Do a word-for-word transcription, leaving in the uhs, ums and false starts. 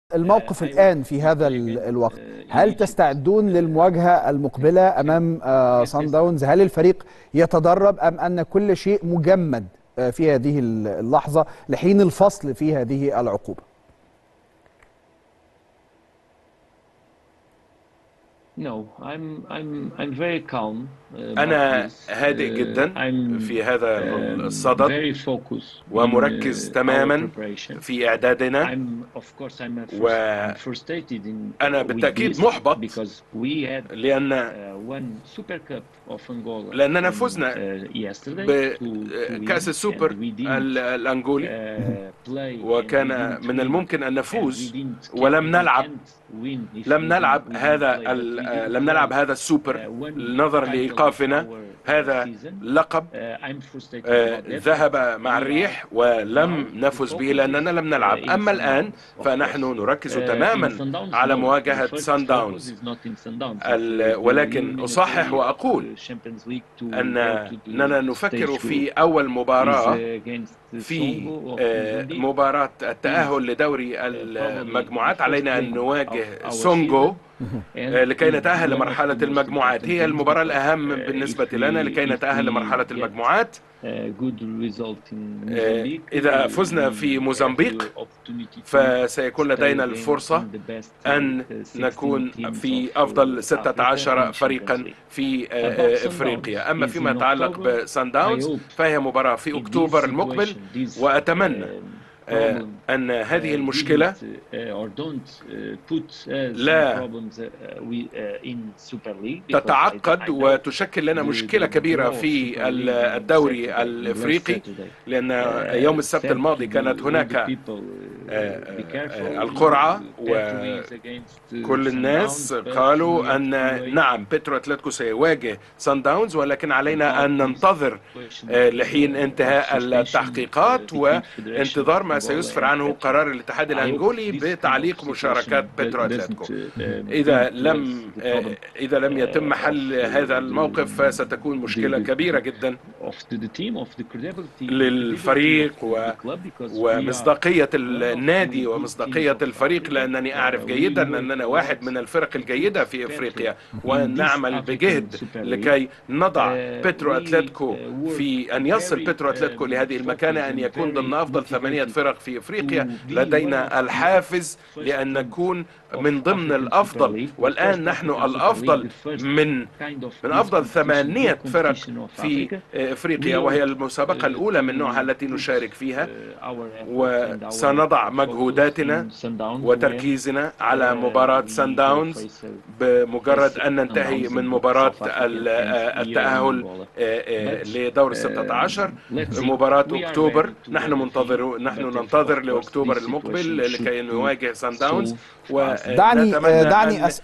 الموقف الآن في هذا الوقت، هل تستعدون للمواجهة المقبلة أمام صن داونز؟ هل الفريق يتدرب أم أن كل شيء مجمد في هذه اللحظة لحين الفصل في هذه العقوبة؟ أنا هادئ جدا في هذا الصدد ومركز تماما في إعدادنا، وأنا بالتأكيد محبط لأن لأننا فزنا بكأس السوبر الأنغولي، وكان من الممكن أن نفوز ولم نلعب لم نلعب هذا لم نلعب هذا السوبر نظرا لإيقافنا. هذا لقب ذهب مع الريح ولم نفز به لأننا لم نلعب. أما الآن فنحن نركز تماما على مواجهة سان داونز، ولكن أصحح وأقول أننا نفكر في أول مباراة في مباراة التأهل لدوري المجموعات. علينا أن نواجه سونغو لكي نتأهل لمرحلة المجموعات. هي المباراة الأهم بالنسبة لنا لكي نتأهل لمرحلة المجموعات. إذا فزنا في موزمبيق فسيكون لدينا الفرصة أن نكون في أفضل ستة عشر فريقا في إفريقيا. أما فيما يتعلق بسان داونز فهي مباراة في أكتوبر المقبل، وأتمنى أن هذه المشكلة لا تتعقد وتشكل لنا مشكلة كبيرة في الدوري الإفريقي، لأن يوم السبت الماضي كانت هناك القرعة وكل الناس قالوا أن نعم بيترو أتلتيكو سيواجه سان داونز، ولكن علينا أن ننتظر لحين انتهاء التحقيقات وانتظار ما سيسفر عنه قرار الاتحاد الأنغولي بتعليق مشاركات بيترو أتلتيكو. إذا لم إذا لم يتم حل هذا الموقف فستكون مشكلة كبيرة جدا للفريق ومصداقية النادي ومصداقية الفريق، لأنني أعرف جيدا أننا واحد من الفرق الجيدة في إفريقيا، ونعمل بجهد لكي نضع بيترو أتلتيكو في أن يصل بيترو أتلتيكو لهذه المكانة، أن يكون ضمن أفضل ثمانية فرق في إفريقيا. لدينا الحافز لأن نكون من ضمن الأفضل، والآن نحن الأفضل من من أفضل ثمانية فرق في إفريقيا، وهي المسابقة الأولى من نوعها التي نشارك فيها. وسنضع مجهوداتنا وتركيزنا على مباراة سان داونز بمجرد أن ننتهي من مباراة التأهل لدور الستة عشر. مباراة أكتوبر نحن منتظر نحن ننتظر لأكتوبر المقبل لكي نواجه سان داونز، دعني دعني